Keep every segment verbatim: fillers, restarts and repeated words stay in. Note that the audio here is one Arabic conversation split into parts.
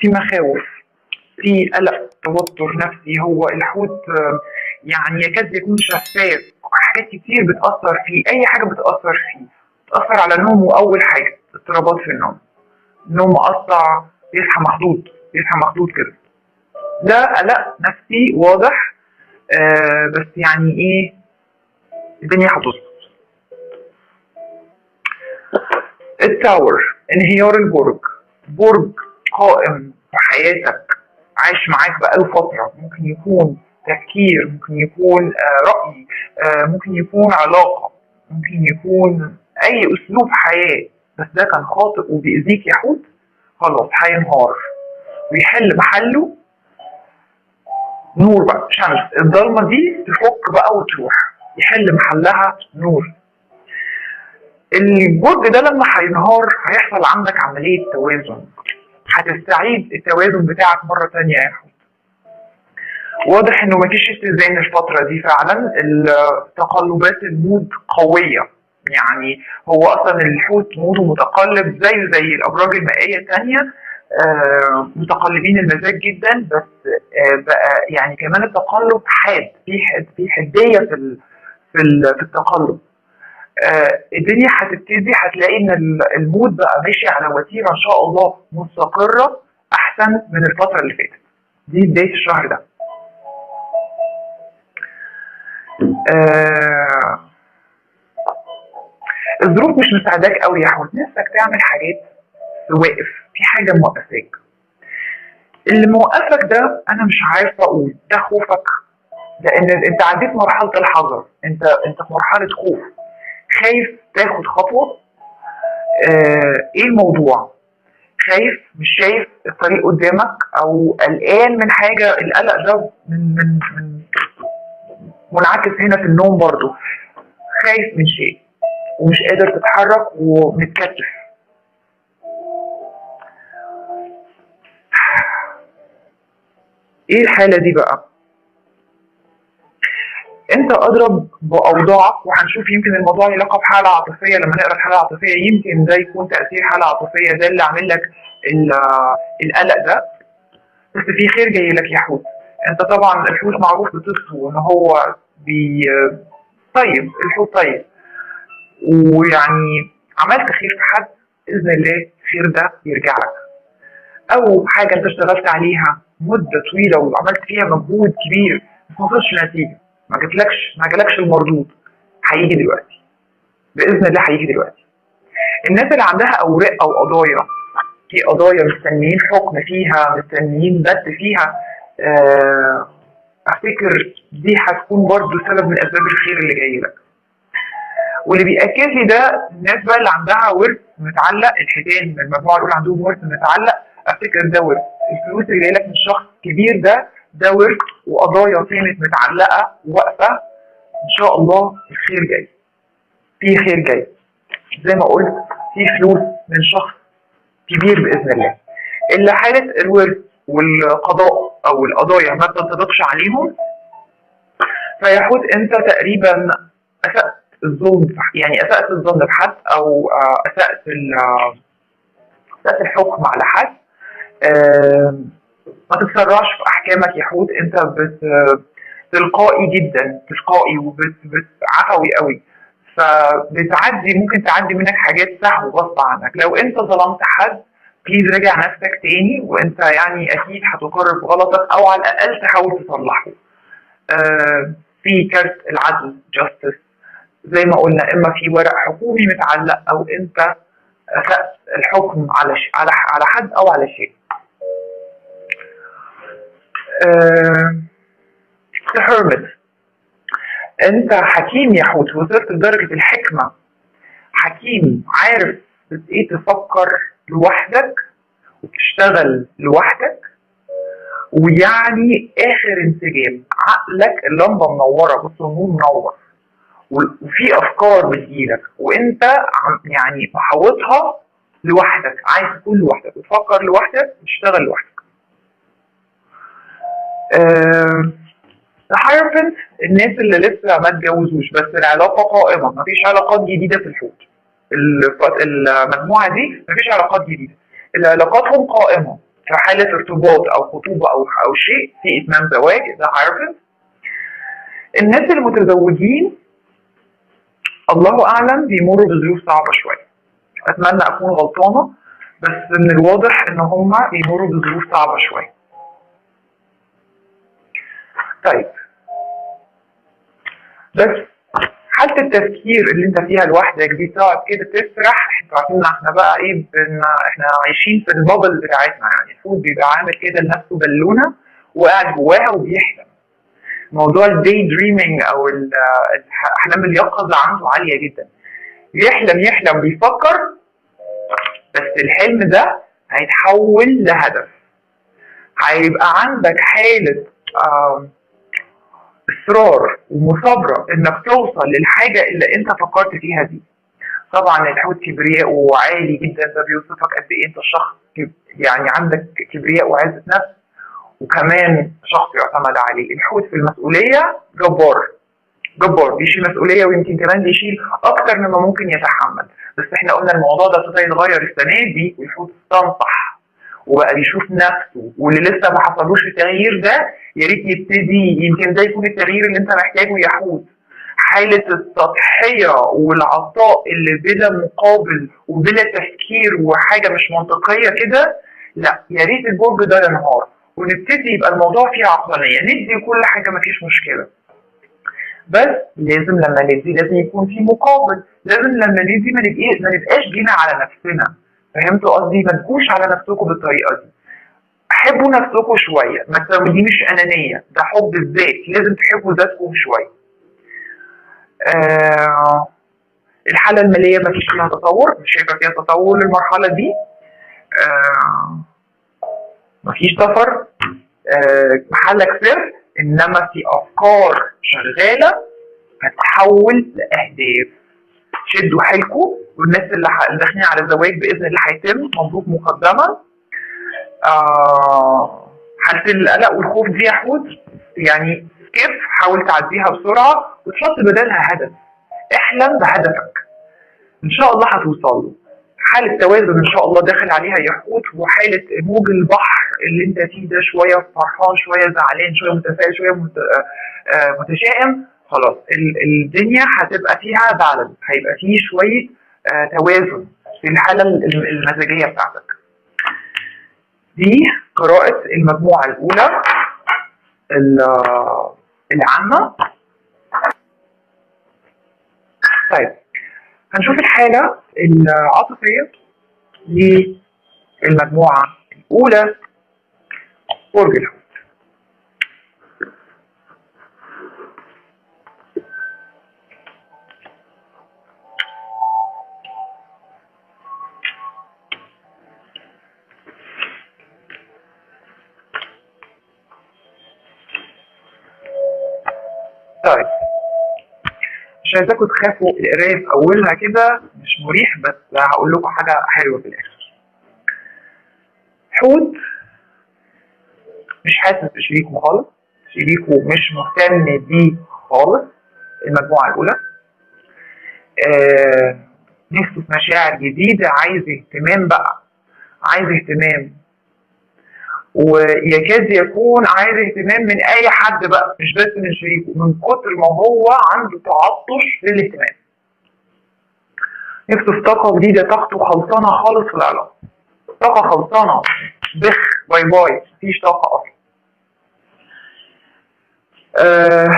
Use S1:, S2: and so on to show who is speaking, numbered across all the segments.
S1: في مخاوف، في قلق، توتر نفسي. هو الحوت يعني يكاد يكون شفاف، حاجات كتير بتأثر فيه، أي حاجة بتأثر فيه، بتأثر على نومه. أول حاجة اضطرابات في النوم، نوم مقطع، يصحى مخضوض، يصحى مخضوض كده، ده قلق نفسي واضح. آه بس يعني ايه، الدنيا هتظبط. التاور، انهيار البرج، برج قائم في حياتك، عايش معاك بقاله فترة، ممكن يكون تفكير، ممكن يكون آه رأي، آه ممكن يكون علاقة، ممكن يكون أي أسلوب حياة، بس ده كان خاطئ وبيأذيك يا حوت، خلاص هينهار ويحل محله نور بقى، شمس. الضلمة دي تفك بقى وتروح، يحل محلها نور. البرج ده لما هينهار هيحصل عندك عملية توازن، هتستعيد التوازن بتاعك مرة تانية يا حوت. واضح انه مفيش اتزان الفترة دي فعلا، تقلبات المود قوية، يعني هو اصلا الحوت موده متقلب زيه زي الابراج المائية التانية، آه متقلبين المزاج جدا، بس آه بقى يعني كمان التقلب حاد، في حد في حدية في في, في التقلب. آه الدنيا هتبتدي هتلاقي ان المود بقى ماشي على وتيره ان شاء الله مستقره احسن من الفتره اللي فاتت. دي بدايه الشهر ده. آه الظروف مش مساعداك قوي يا حوت، نفسك تعمل حاجات واقف، في حاجه موقفاك. اللي موقفك ده انا مش عارفه اقول، ده خوفك، لان انت عديت مرحله الحذر، انت انت في مرحله خوف، خايف تاخد خطوه. آه ايه الموضوع؟ خايف، مش شايف الطريق قدامك، او قلقان من حاجه. القلق ده من من من منعكس هنا في النوم برضو، خايف من شيء ومش قادر تتحرك ومتكتف. ايه الحاله دي بقى؟ انت اضرب باوضاعك، وهنشوف يمكن الموضوع له علاقه بحاله عاطفيه. لما نقرا الحاله العاطفيه يمكن ده يكون تاثير حاله عاطفيه، ده اللي عامل لك القلق ده. بس في خير جاي لك يا حوت. انت طبعا الحوت معروف بصفته ان هو بي طيب، الحوت طيب، ويعني عملت خير في حد، باذن الله الخير ده يرجع لك. او حاجه انت اشتغلت عليها مده طويله وعملت فيها مجهود كبير بس ما وصلش نتيجه، ما جاتلكش ما جالكش المردود، هيجي دلوقتي باذن الله، هيجي دلوقتي. الناس اللي عندها اوراق او قضايا، في قضايا مستنيين حكم فيها، مستنيين بت فيها، آه افتكر دي هتكون برضو سبب من اسباب الخير اللي جاي لك. واللي بيأكد لي ده الناس بقى اللي عندها ورث متعلق، الحيتان من المجموعه الاولى عندهم ورث متعلق، افتكر ده ورث. الفلوس اللي جاي لك من شخص كبير ده ده ورث، وقضايا كانت متعلقه وواقفه. ان شاء الله الخير جاي، في خير جاي زي ما قلت، في فلوس من شخص كبير باذن الله. اللي حاله الورث والقضاء او القضايا ما تنطبقش عليهم، فيا حوت انت تقريبا اسأت الظن، يعني اسأت الظن بحد، او اسأت اسأت الحكم على حد. ما تتسرعش في احكامك يا حوت، انت بت تلقائي جدا، تلقائي وعفوي قوي، فبتعدي، ممكن تعدي منك حاجات سهو غصب عنك. لو انت ظلمت حد بليز راجع نفسك تاني، وانت يعني اكيد هتقرر بغلطك او على الاقل تحاول تصلحه. آه في كارت العدل جاستس زي ما قلنا، اما في ورق حكومي متعلق او انت اسأت الحكم على ش... على على حد او على شيء. آه هيرمت، انت حكيم يا حوت، وصلت لدرجه الحكمه، حكيم عارف ايه تفكر لوحدك وتشتغل لوحدك، ويعني اخر انسجام، عقلك اللمبه منوره، بص النور منور، وفي افكار بتجيلك وانت يعني محوطها لوحدك، عايز تكون لوحدك وتفكر لوحدك وتشتغل لوحدك. أه الهايرفنت، الناس اللي لسه ما اتجوزوش بس العلاقه قائمه، مفيش علاقات جديده في الحوت. المجموعه دي مفيش علاقات جديده، العلاقاتهم قائمه، في حالة ارتباط أو خطوبة أو أو شيء في إتمام زواج ده هيرفنت. الناس المتزوجين الله أعلم بيمروا بظروف صعبة شوية. أتمنى أكون غلطانة، بس من الواضح إن هما بيمروا بظروف صعبة شوية. طيب بس حالة التفكير اللي انت فيها لوحدك دي تقعد كده تسرح. انتوا عارفين ان احنا بقى ايه، بن... احنا عايشين في البابل بتاعتنا، يعني الفوت بيبقى عامل كده لنفسه بالونه وقاعد جواها وبيحلم. موضوع الداي دريمينج او الاحلام اليقظه عنده عاليه جدا. يحلم يحلم بيفكر، بس الحلم ده هيتحول لهدف. هيبقى عندك حاله آه اصرار ومثابره انك توصل للحاجه اللي انت فكرت فيها دي. طبعا الحوت كبرياء عالي جدا، ده بيوصفك قد ايه انت شخص يعني عندك كبرياء وعزه نفس، وكمان شخص يعتمد عليه. الحوت في المسؤوليه جبار جبار، بيشيل مسؤوليه ويمكن كمان بيشيل اكتر مما ممكن يتحمل. بس احنا قلنا الموضوع ده ابتدى يتغير السنه دي، والحوت استنصح وبقى بيشوف نفسه، واللي لسه ما حصلوش التغيير ده يا ريت يبتدي. يمكن ده يكون التغيير اللي انت محتاجه يا حوت. حاله التضحيه والعطاء اللي بلا مقابل وبلا تفكير وحاجه مش منطقيه كده، لا يا ريت البرج ده ينهار ونبتدي يبقى الموضوع فيه عقلانيه، ندي كل حاجه مفيش مشكله. بس لازم لما ندي لازم يكون في مقابل، لازم لما ندي ما نبقاش جينا على نفسنا. فهمتوا قصدي؟ ما تجوش على نفسكم بالطريقه دي. حبوا نفسكم شويه، ما دي مش انانيه، ده حب الذات. لازم تحبوا ذاتكم شويه. آه الحاله الماليه ما فيش فيها تطور، مش شايفه فيها تطور للمرحله دي. آه ما فيش سفر، آه محلك سر، انما في افكار شغاله هتتحول لاهداف. شدوا حيلكم، والناس اللي داخلين على الزواج باذن الله هيتم، مبروك مقدما. آه حالة القلق والخوف دي يا حوت يعني كيف حاول تعديها بسرعه وتحط بدلها هدف. احلم بهدفك ان شاء الله هتوصل له. حاله توازن ان شاء الله داخل عليها يا حوت، وحاله موج البحر اللي انت فيه ده، شويه فرحان شويه زعلان شويه متفائل شويه مت... آه متشائم. خلاص الدنيا هتبقى فيها بالانس، هيبقى فيه شويه آه توازن في الحاله المزاجيه بتاعتك. دي قراءه المجموعه الاولى العامه. طيب هنشوف الحاله العاطفيه للمجموعه الاولى برج الحوت. طيب مش عايزاكم تخافوا، القرايه في اولها كده مش مريح، بس هقول لكم حاجه حلوه في الاخر. حوت مش حاسس بشريكه خالص، شريكه مش مهتم بيه خالص. المجموعه الاولى آه نفسه في مشاعر جديده، عايز اهتمام بقى، عايز اهتمام، ويكاد يكون عايز اهتمام من اي حد بقى، مش بس من شريكه، من كتر ما هو عنده تعطش للاهتمام. نفسه في طاقه جديده، طاقته خلصانه خالص في العلاقه، طاقه خلصانه بخ باي باي، مفيش طاقه اصلا. آه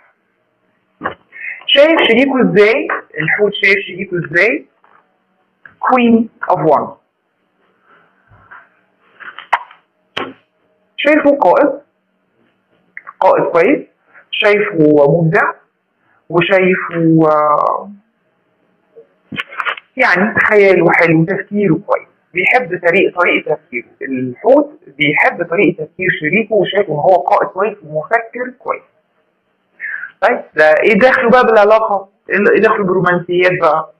S1: شايف شريكه ازاي؟ الحوت شايف شريكه ازاي؟ كوين اوف وان. شايفه قائد قائد كويس، شايفه مبدع، وشايفه يعني خياله حلو، تفكيره كويس، بيحب طريقه طريقه تفكيره. الحوت بيحب طريقه تفكير شريكه، وشايفه ان هو قائد كويس ومفكر كويس. طيب ده ايه دخله بقى بالعلاقه؟ ايه دخله بالرومانسيات بقى؟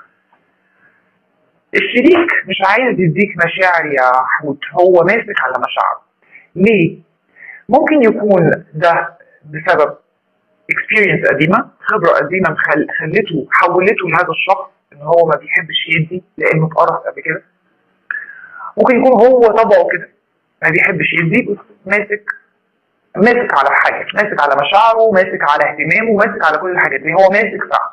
S1: الشريك مش عايز يديك مشاعر يا حوت، هو ماسك على مشاعره. ليه؟ ممكن يكون ده بسبب experience قديمه، خبره قديمه خلته حولته لهذا الشخص ان هو ما بيحبش يدي لانه اتقرص قبل كده. ممكن يكون هو طبعه كده، ما بيحبش يدي، ماسك ماسك على حاجه، ماسك على مشاعره، ماسك على اهتمامه، ماسك على كل الحاجات دي، هو ماسك فعلا.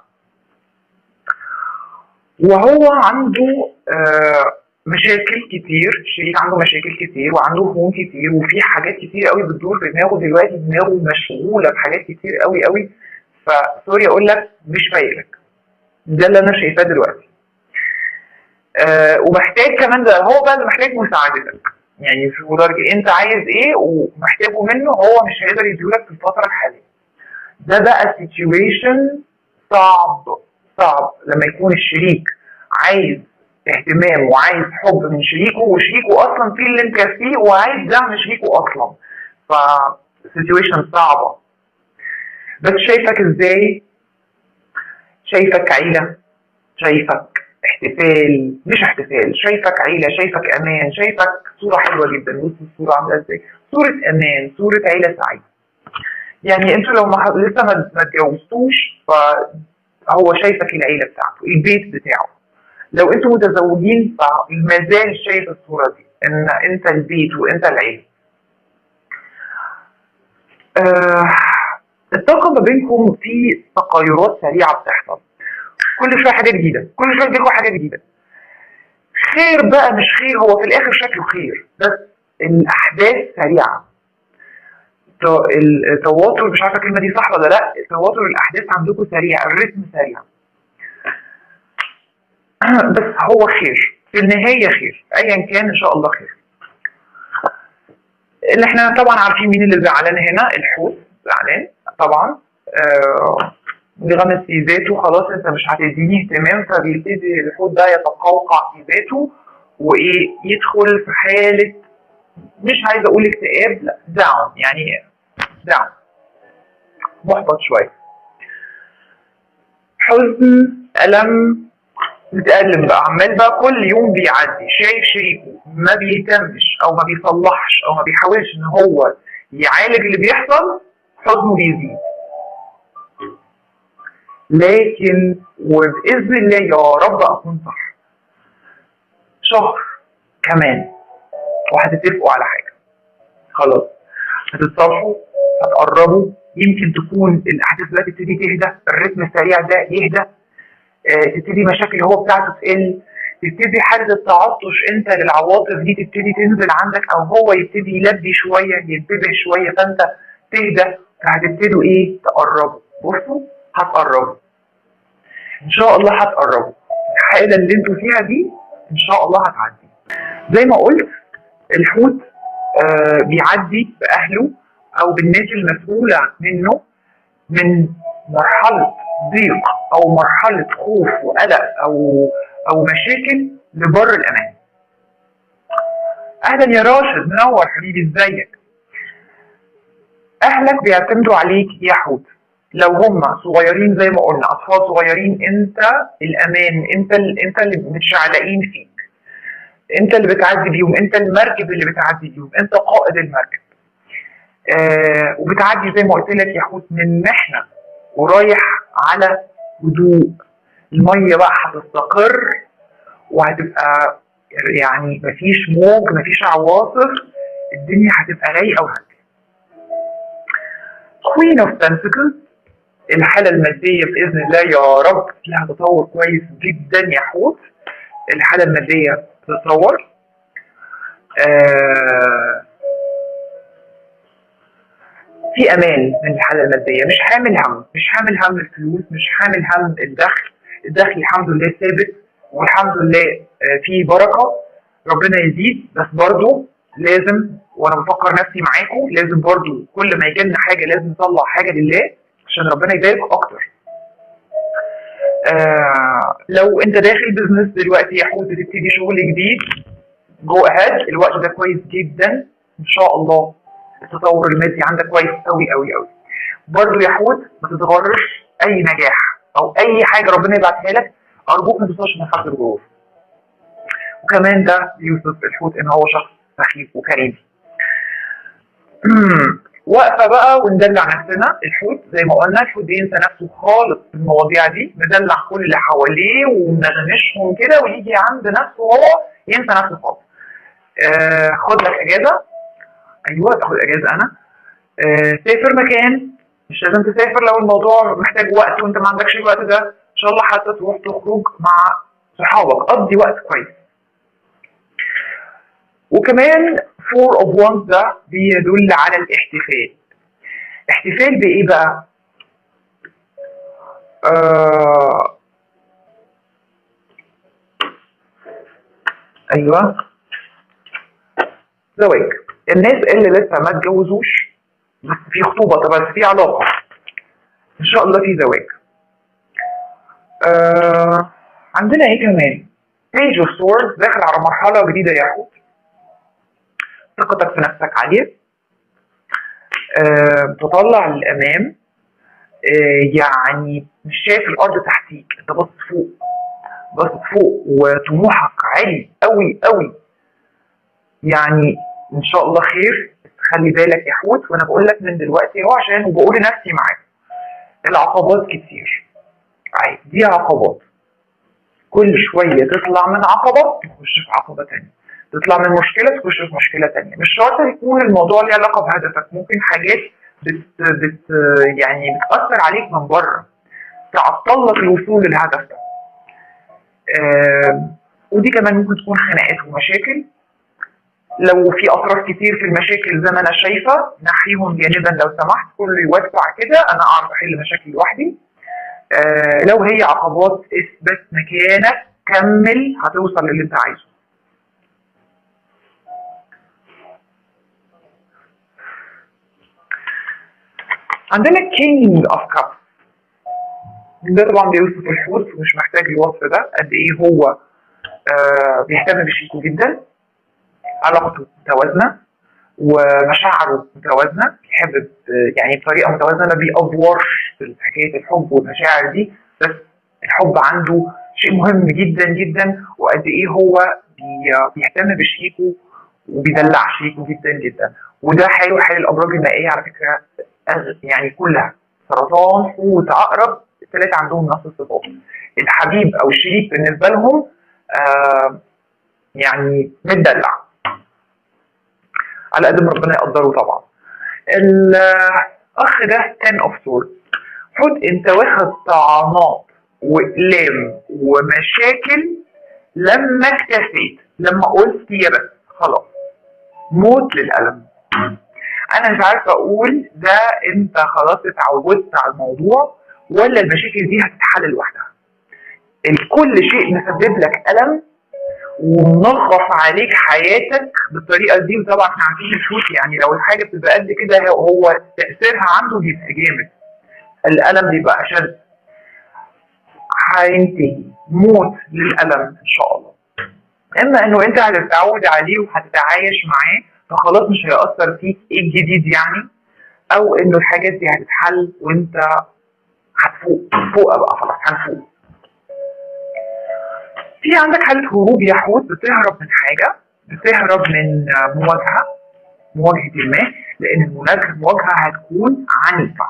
S1: وهو عنده آه مشاكل كتير، الشريك عنده مشاكل كتير وعنده هموم كتير، وفي حاجات كتير قوي بتدور في دماغه دلوقتي، دماغه مشغوله بحاجات كتير قوي قوي، فسوري اقول لك مش فايقلك. ده اللي انا شايفاه دلوقتي. آه ومحتاج كمان، ده هو بقى اللي محتاج مساعدتك، يعني في درجه انت عايز ايه ومحتاجه منه، هو مش هيقدر يديهولك في الفتره الحاليه. ده بقى سيتويشن صعب صعب لما يكون الشريك عايز اهتمام وعايز حب من شريكه، وشريكه اصلا في اللي مكفيه وعايز دعم شريكه اصلا، ف سيتويشن صعبه. بس شايفك ازاي؟ شايفك عيله، شايفك احتفال، مش احتفال، شايفك عيله، شايفك امان، شايفك صوره حلوه جدا. بص الصوره عامله ازاي، صوره امان، صوره عيله سعيده. يعني انتوا لو ما لسه ما اتجوزتوش فهو شايفك العيله بتاعته، البيت بتاعه. لو انتوا متزوجين فما زال شايف الصوره دي، ان انت البيت وانت العيله. آه الطاقه ما بينكم في تغيرات سريعه بتحصل، كل شويه حاجه جديده، كل شويه بيجيلكوا حاجه جديده. خير بقى مش خير، هو في الاخر شكله خير، بس الاحداث سريعه. التواتر، مش عارفه الكلمه دي صح ولا لا، تواتر الاحداث عندكم سريع، الريتم سريع. بس هو خير في النهايه، خير ايا كان ان شاء الله خير. اللي احنا طبعا عارفين مين اللي زعلان هنا، الحوت زعلان طبعا، آه بيغمس في ذاته، خلاص انت مش هتديني اهتمام، فبيبتدي الحوت ده يتقوقع في ذاته وايه، يدخل في حاله، مش عايزه اقول اكتئاب، لا داون، يعني داون، محبط شويه، حزن، الم، متألم بقى، عمال بقى كل يوم بيعدي شايف شريكه ما بيهتمش او ما بيصلحش او ما بيحاولش ان هو يعالج اللي بيحصل، حزنه بيزيد. لكن وباذن الله يا رب اكون صح، شهر كمان وهتتفقوا على حاجه، خلاص هتتصالحوا، هتقربوا، يمكن تكون الاحداث بقى تبتدي تهدى، الريتم السريع ده يهدى، آه تبتدي مشاكل هو بتاعته تقل، تبتدي حاله التعطش انت للعواطف دي تبتدي تنزل عندك، او هو يبتدي يلبي شويه، ينتبه شويه، فانت تهدى، فهتبتدوا ايه، تقربوا. بصوا هتقربوا ان شاء الله، هتقربوا. الحاله اللي انتوا فيها دي ان شاء الله هتعدي. زي ما قلت الحوت آه بيعدي باهله او بالناس المسؤوله منه من مرحله ضيق او مرحله خوف وقلق او او مشاكل لبر الامان. اهلا يا راشد، منور حبيبي، ازيك؟ اهلك بيعتمدوا عليك يا حوت، لو هم صغيرين زي ما قلنا، اطفال صغيرين، انت الامان، انت ال... انت اللي متشعلقين فيك، انت اللي بتعدي بيهم، انت المركب اللي بتعدي بيهم، انت قائد المركب. آه وبتعدي زي ما قلت لك يا حوت من محنه ورايح على هدوء، الميه بقى هتستقر وهتبقى يعني مفيش موج، مفيش عواصف، الدنيا هتبقى رايقه وهاديه. Queen of Pentacles، الحاله الماديه باذن الله يا رب لها تطور كويس جدا يا حوت، الحاله الماديه تتطور. آه في امان من الحاله الماديه، مش حامل هم، مش حامل هم الفلوس، مش حامل هم الدخل، الدخل الحمد لله ثابت والحمد لله في بركه، ربنا يزيد. بس برضو لازم، وانا بفكر نفسي معاكم، لازم برضو كل ما يجي لنا حاجه لازم نطلع حاجه لله عشان ربنا يبارك اكتر. آه لو انت داخل بزنس دلوقتي يا حوت بتبتدي شغل جديد، جو اهيد، الوقت ده كويس جدا ان شاء الله، التطور المادي عندك كويس قوي قوي قوي. برضو يا حوت ما تتغرش، اي نجاح او اي حاجه ربنا يبعتها لك ارجوك ما توصلش لمرحله الغرور. وكمان ده يوصف الحوت ان هو شخص سخيف وكريم. واقفه بقى وندلع نفسنا، الحوت زي ما قلنا الحوت بينسى نفسه خالص في المواضيع دي، مدلع كل اللي حواليه ومنغمشهم كده، ويجي عند نفسه هو ينسى نفسه خالص. آه خد لك اجازه، ايوه تاخد اجازه انا. آه سافر مكان، مش لازم تسافر لو الموضوع محتاج وقت وانت ما عندكش الوقت ده، ان شاء الله حتى تروح تخرج مع صحابك، قضي وقت كويس. وكمان فور اوف وانز ده بيدل على الاحتفال. احتفال بايه بقى؟ آه ايوه زواج. الناس اللي لسه ما اتجوزوش بس في خطوبه، طبعا في علاقه، ان شاء الله في زواج. آه عندنا ايه كمان؟ بيج اوف سورز داخل على مرحله جديده يا حوت، ثقتك في نفسك عاليه، آه تطلع للامام، آه يعني مش شايف الارض تحتيك، انت باصص فوق، باصص فوق وطموحك عالي قوي قوي، يعني ان شاء الله خير. خلي بالك يا حوت، وانا بقول لك من دلوقتي اهو عشان وبقول لنفسي معاك، العقبات كتير، عادي دي عقبات، كل شويه تطلع من عقبه تخش في عقبه ثانيه، تطلع من مشكله تخش في مشكله ثانيه، مش شرط يكون الموضوع له علاقه بهدفك، ممكن حاجات بت بت يعني بتاثر عليك من بره تعطل لك الوصول للهدف ده. آه ودي كمان ممكن تكون خناقات ومشاكل، لو في اطراف كتير في المشاكل زي ما انا شايفه نحيهم جانبا لو سمحت، كله يوسع كده، انا اعرف احل مشاكلي لوحدي. آه لو هي عقبات اثبت مكانك، كمل هتوصل للي انت عايزه. عندنا كينج اوف كاب، ده طبعا بيوصف الحوت ومش محتاج الوصف ده قد ايه هو آه بيهتم بشيكو جدا، علاقته متوازنه ومشاعره متوازنه، بيحب يعني بطريقه متوازنه، ما بيأفورش في حكايه الحب والمشاعر دي، بس الحب عنده شيء مهم جدا جدا، وقد ايه هو بيهتم بشيكو وبيدلع شيكو جدا جدا. وده حاله حال الابراج المائيه على فكره، يعني كلها سرطان حوت عقرب الثلاثه عندهم نفس الصفات، الحبيب او الشريك بالنسبه لهم آه يعني متدلع على قد ما ربنا يقدره طبعا. الاخ ده ten of swords، حوت انت واخد طعنات واقلام ومشاكل، لما اكتفيت، لما قلت يا بس خلاص موت للألم. انا مش عارفه اقول ده انت خلاص اتعودت على الموضوع ولا المشاكل دي هتتحل لوحدها. الكل شيء مسبب لك ألم ومنغص عليك حياتك بالطريقه دي، وطبعا احنا عارفين الحوت يعني لو الحاجه بتبقى قد كده هو تاثيرها عنده بيبقى جامد، الالم بيبقى اشد. هينتهي موت للالم ان شاء الله، اما انه انت هتتعود عليه وهتتعايش معاه فخلاص مش هيأثر فيك ايه الجديد يعني، او انه الحاجات دي هتتحل وانت هتفوق فوق بقى خلاص هنفوق. في عندك حالة هروب يا حوت، بتهرب من حاجة، بتهرب من مواجهة مواجهة ما، لأن المواجهة هتكون عنيفة.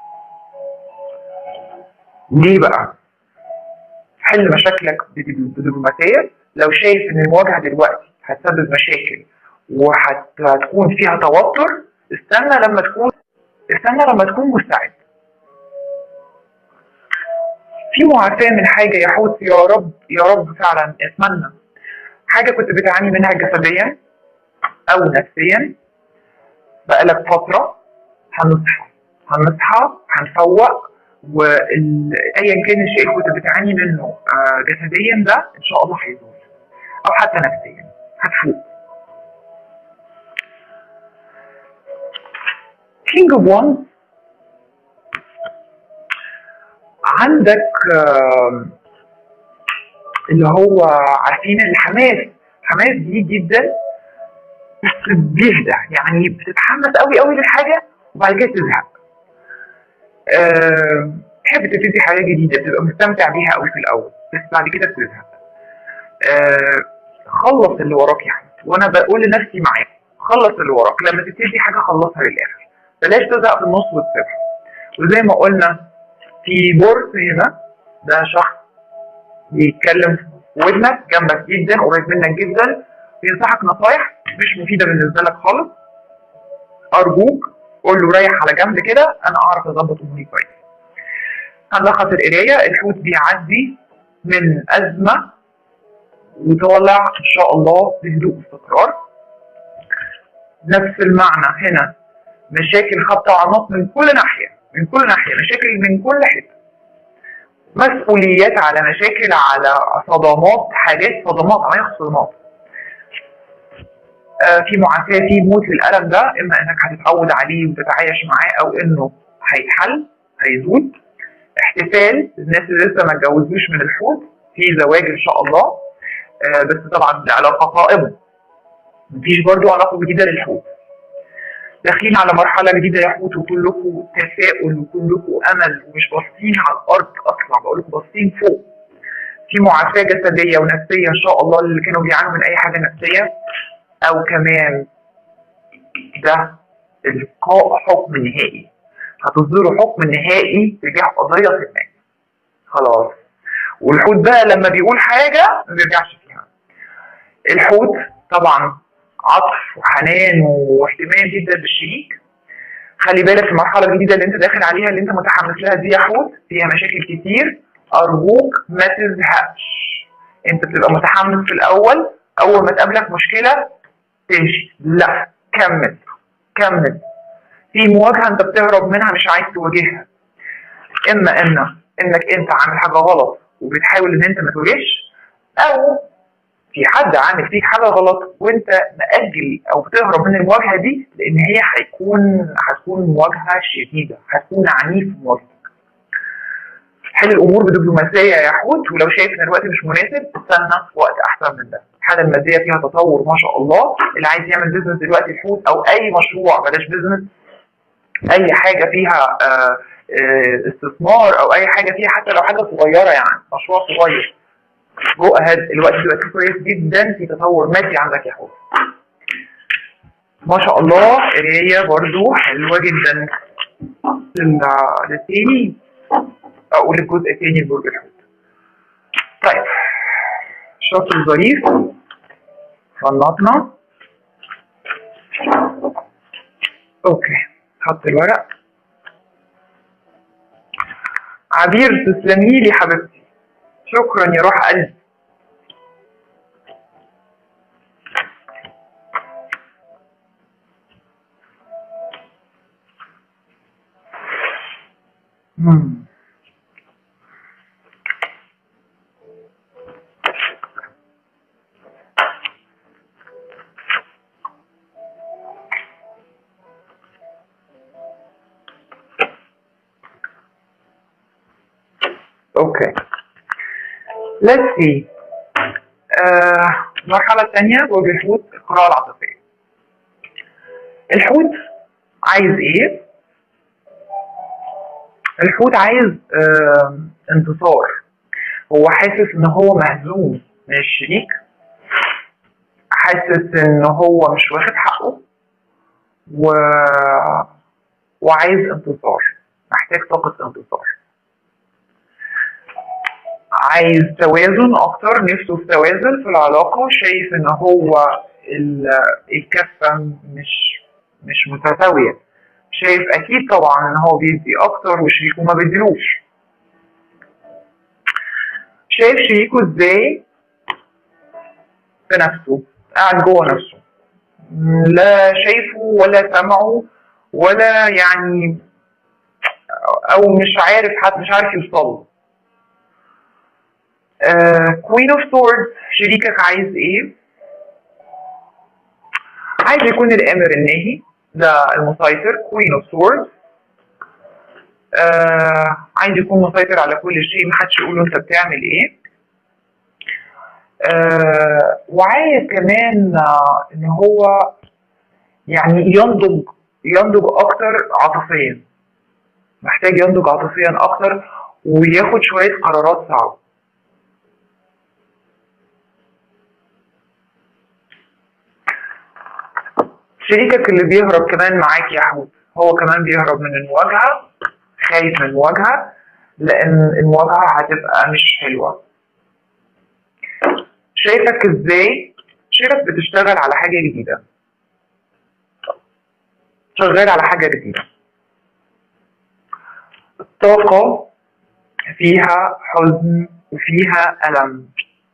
S1: ليه بقى؟ حل مشاكلك بدبلوماسية، لو شايف إن المواجهة دلوقتي هتسبب مشاكل وهتكون فيها توتر، استنى لما تكون استنى لما تكون مستعد. في معافاة من حاجة يا حوت، يا رب يا رب فعلا اتمنى. حاجة كنت بتعاني منها جسديا أو نفسيا بقالك فترة، هنصحى هنصحى هنفوق، وأيا كان الشيء اللي كنت بتعاني منه جسديا ده إن شاء الله هيزول، أو حتى نفسيا هتفوق. كينج اوف وانز، عندك اللي هو عارفين الحماس، حماس دي جدا بس بيهدى، يعني بتتحمس قوي قوي للحاجه وبعد كده تزهق. أه تحب تبتدي حاجه جديده بتبقى مستمتع بيها قوي في الاول بس بعد كده بتزهق. أه خلص اللي وراك يا حبيبي، وانا بقول لنفسي معاك خلص اللي وراك، لما تبتدي حاجه خلصها للاخر، بلاش تزهق في النص وتسيبها. وزي ما قلنا في بورس هنا، ده شخص بيتكلم في ودنك جنبك جدا قريب منك جدا، بينصحك نصايح مش مفيده بالنسبه لك خالص، ارجوك قول له ريح على جنب كده، انا اعرف اظبط اموري كويس. هنلخص القرايه. الحوت بيعدي من ازمه وطالع ان شاء الله بهدوء واستقرار. نفس المعنى هنا، مشاكل خبط وعناص من كل ناحيه، من كل ناحيه مشاكل من كل حته، مسؤوليات على مشاكل على صدمات، حاجات صدمات عمليه صدمات. آه في معافاه، في موت للالم ده، اما انك هتتعود عليه وتتعايش معاه او انه هيتحل هيزول. احتفال الناس اللي لسه ما اتجوزوش من الحوت، في زواج ان شاء الله، آه بس طبعا العلاقه قائمه، مفيش برضو علاقه جديده للحوت. داخلين على مرحله جديده يا حوت، وكلكم تفاؤل وكلكم امل ومش باصين على الارض اصلا، بقول لكم باصين فوق. في معافاه جسديه ونفسيه ان شاء الله اللي كانوا بيعانوا من اي حاجه نفسيه، او كمان ده القاء حكم نهائي، هتصدروا حكم نهائي تجاه قضيه ما خلاص. والحوت بقى لما بيقول حاجه ما بيرجعش فيها. الحوت طبعا عطف وحنان واهتمام جدا بالشريك. خلي بالك المرحله الجديده اللي انت داخل عليها اللي انت متحمس لها دي يا حوت فيها مشاكل كتير، ارجوك ما تزهقش. انت بتبقى متحمس في الاول، اول ما تقابلك مشكله تمشي، لا كمل كمل. في مواجهه انت بتهرب منها مش عايز تواجهها، اما ان انك انت عامل حاجه غلط وبتحاول ان انت ما تواجهش، او في حد عامل فيك حاجه غلط وانت مأجل او بتهرب من المواجهه دي، لان هي هيكون هتكون مواجهه شديده، هتكون عنيف في مواجهتك. حل الامور بدبلوماسيه يا حوت، ولو شايف ان الوقت مش مناسب استنى وقت احسن من ده. الحاله الماديه فيها تطور ما شاء الله، اللي عايز يعمل بيزنس دلوقتي الحوت او اي مشروع، بلاش بيزنس، اي حاجه فيها آآ آآ استثمار او اي حاجه فيها حتى لو حاجه صغيره، يعني مشروع صغير، جو اهيد. الوقت دلوقتي كويس جدا، في تطور مادي عندك يا حوت ما شاء الله. قرايه برضو حلوه جدا. للتاني اقول الجزء الثاني لبرج الحوت. طيب شاطر ظريف، فنطنا. اوكي حط الورق. عبير تسلمي لي حبيبتي، شكرا يا روح قلبي. امم اوكي let's see. آه المرحلة الثانية برج الحوت، القراءة العاطفية. الحوت عايز ايه؟ الحوت عايز آه انتصار. هو حاسس ان هو مهزوم من الشريك، حاسس ان هو مش واخد حقه و... وعايز انتصار، محتاج طاقة انتصار، عايز توازن اكتر، نفسه في توازن في العلاقة. شايف ان هو الكفة مش مش متساوية، شايف اكيد طبعا ان هو بيدي اكتر وشريكه ما بيديلوش. شايف شريكه ازاي في نفسه، قاعد جوه نفسه، لا شايفه ولا سمعه ولا يعني، او مش عارف حتى مش عارف يوصله. كوين اوف سورد، شريكك عايز ايه؟ عايز يكون الامر الناهي، ده المسيطر. كوين اوف سورد عايز يكون مسيطر على كل شيء، محدش يقول له انت بتعمل ايه. آه وعايز كمان آه ان هو يعني ينضج ينضج اكتر عاطفيا، محتاج ينضج عاطفيا اكتر وياخد شويه قرارات صعبه. شريكك اللي بيهرب كمان معاك يا حوت، هو كمان بيهرب من المواجهه، خايف من المواجهه لان المواجهه هتبقى مش حلوه. شايفك ازاي؟ شايفك بتشتغل على حاجه جديده، شغال على حاجة جديدة. الطاقة فيها حزن وفيها ألم.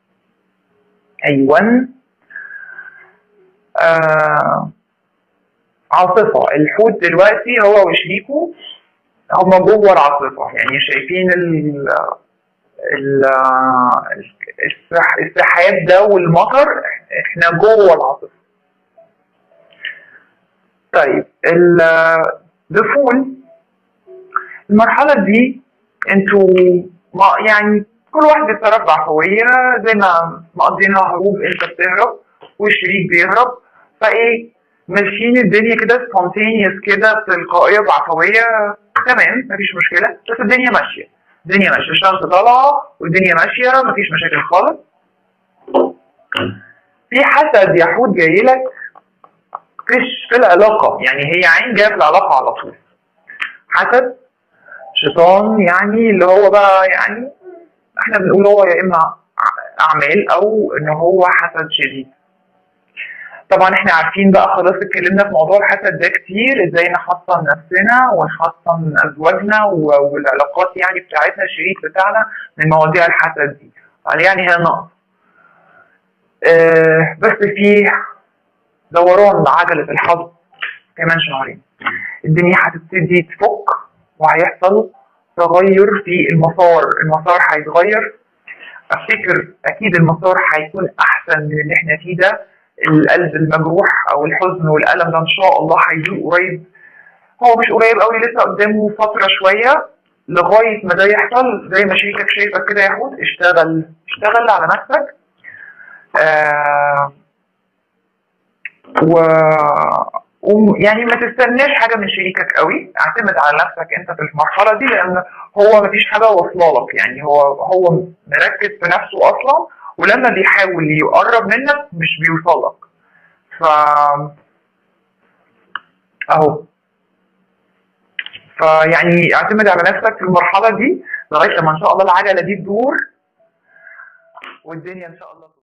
S1: أيوة. آه عاصفة. الحوت دلوقتي هو وشريكه هما جوه العاصفة، يعني شايفين ال ال السحاب ده والمطر، احنا جوه العاصفة. طيب الدخول المرحلة دي انتوا يعني كل واحد بيتصرف بعفوية، زي ما مقضينها هروب، انت بتهرب والشريك بيهرب، فايه ماشيين الدنيا كده سبونتينيوس كده تلقائية بعفوية، تمام مفيش مشكلة، بس الدنيا ماشية، الدنيا ماشية، الشمس طالعة والدنيا ماشية مفيش مشاكل خالص. في حسد يا حوت جايلك فيش في العلاقة، يعني هي عين جاية في العلاقة على طول. حسد شيطان، يعني اللي هو بقى يعني احنا بنقول هو يا اما اعمال او ان هو حسد شديد. طبعا احنا عارفين بقى خلاص، اتكلمنا في موضوع الحسد ده كتير، ازاي نحصن نفسنا ونحصن ازواجنا والعلاقات يعني بتاعتنا، الشريك بتاعنا، من مواضيع الحسد دي، يعني هي نقص. اه بس في دوران عجلة الحظ كمان شهرين، الدنيا هتبتدي تفك وهيحصل تغير في المسار، المسار هيتغير. افتكر اكيد المسار هيكون احسن من اللي احنا فيه ده. القلب المجروح او الحزن والالم ده ان شاء الله هيزول قريب، هو مش قريب قوي، لسه قدامه فتره شويه لغايه ما ده يحصل. زي ما شريكك شايفك كده يا حوت، اشتغل اشتغل على نفسك، آه و ويعني ما تستناش حاجه من شريكك قوي، اعتمد على نفسك انت في المرحله دي، لان هو مفيش حاجه واصله لك، يعني هو هو مركز في نفسه اصلا، ولما بيحاول يقرب منك مش بيوصل لك. ف اهو فيعني اعتمد على نفسك في المرحله دي لغايه لما ان شاء الله العجله دي تدور والدنيا ان شاء الله